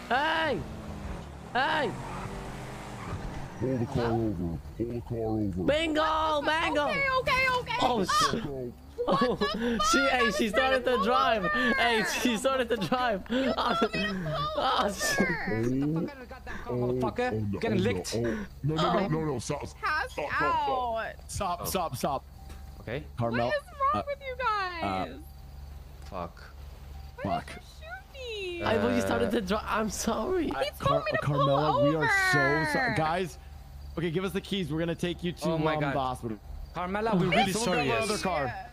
Hey! Hey! Pull the car over. Pull the car over. Bingo! Bingo! Okay. Oh, shit. Oh, she started to drive. Hey, she started to drive. Oh, shit. Motherfucker, getting licked. No. Stop. Okay. Carmella. What is wrong with you guys? Fuck. Why did you shoot me? I thought you started to drive. I'm sorry. He told me to pull Carmella, over. we are so sorry. Guys, okay, give us the keys. We're going to take you to the hospital. Carmella, we're really sorry. Other car.